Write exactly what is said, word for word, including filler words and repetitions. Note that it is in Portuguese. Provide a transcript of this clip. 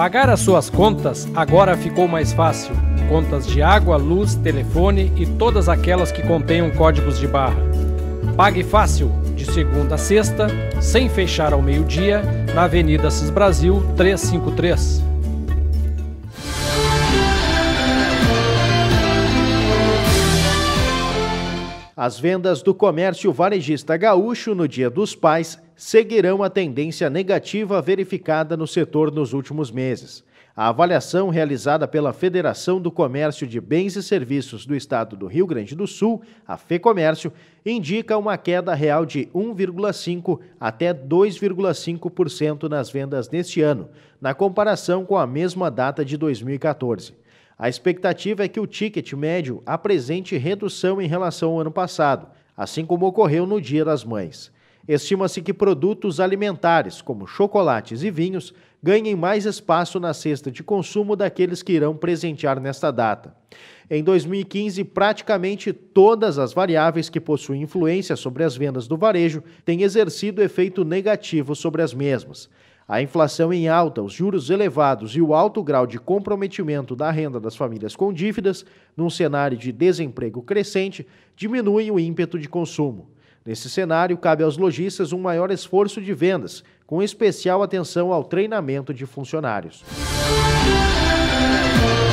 Pagar as suas contas agora ficou mais fácil. Contas de água, luz, telefone e todas aquelas que contenham códigos de barra. Pague fácil, de segunda a sexta, sem fechar ao meio-dia, na Avenida Assis Brasil trezentos e cinquenta e três. As vendas do comércio varejista gaúcho no Dia dos Pais seguirão a tendência negativa verificada no setor nos últimos meses. A avaliação realizada pela Federação do Comércio de Bens e Serviços do Estado do Rio Grande do Sul, a FEComércio, indica uma queda real de um vírgula cinco por cento até dois vírgula cinco por cento nas vendas neste ano, na comparação com a mesma data de dois mil e quatorze. A expectativa é que o ticket médio apresente redução em relação ao ano passado, assim como ocorreu no Dia das Mães. Estima-se que produtos alimentares, como chocolates e vinhos, ganhem mais espaço na cesta de consumo daqueles que irão presentear nesta data. Em dois mil e quinze, praticamente todas as variáveis que possuem influência sobre as vendas do varejo têm exercido efeito negativo sobre as mesmas. A inflação em alta, os juros elevados e o alto grau de comprometimento da renda das famílias com dívidas, num cenário de desemprego crescente, diminuem o ímpeto de consumo. Nesse cenário, cabe aos lojistas um maior esforço de vendas, com especial atenção ao treinamento de funcionários.